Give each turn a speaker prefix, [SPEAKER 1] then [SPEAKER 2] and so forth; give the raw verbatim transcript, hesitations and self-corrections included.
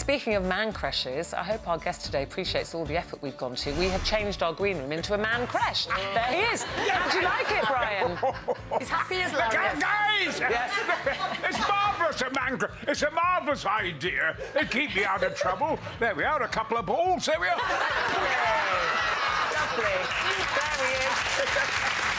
[SPEAKER 1] speaking of man creches, I hope our guest today appreciates all the effort we've gone to. We have changed our green room into a man creche. There he is. How do you like it, Brian? He's happy as Larry.
[SPEAKER 2] Guys! Yes. It's marvellous, a man creche. It's a marvellous idea. They keep me out of trouble. There we are, a couple of balls. There we are.
[SPEAKER 1] Lovely. Lovely. There he is.